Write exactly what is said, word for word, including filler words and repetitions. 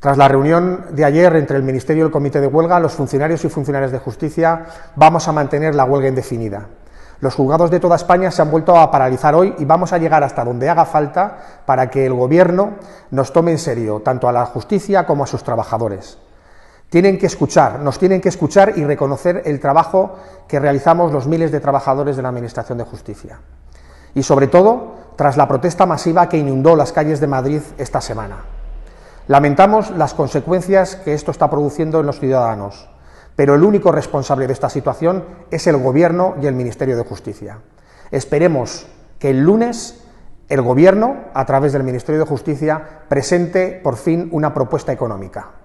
Tras la reunión de ayer entre el Ministerio y el Comité de Huelga, los funcionarios y funcionarias de justicia vamos a mantener la huelga indefinida. Los juzgados de toda España se han vuelto a paralizar hoy y vamos a llegar hasta donde haga falta para que el Gobierno nos tome en serio, tanto a la justicia como a sus trabajadores. Tienen que escuchar, nos tienen que escuchar y reconocer el trabajo que realizamos los miles de trabajadores de la Administración de Justicia. Y sobre todo, tras la protesta masiva que inundó las calles de Madrid esta semana. Lamentamos las consecuencias que esto está produciendo en los ciudadanos, pero el único responsable de esta situación es el Gobierno y el Ministerio de Justicia. Esperemos que el lunes el Gobierno, a través del Ministerio de Justicia, presente por fin una propuesta económica.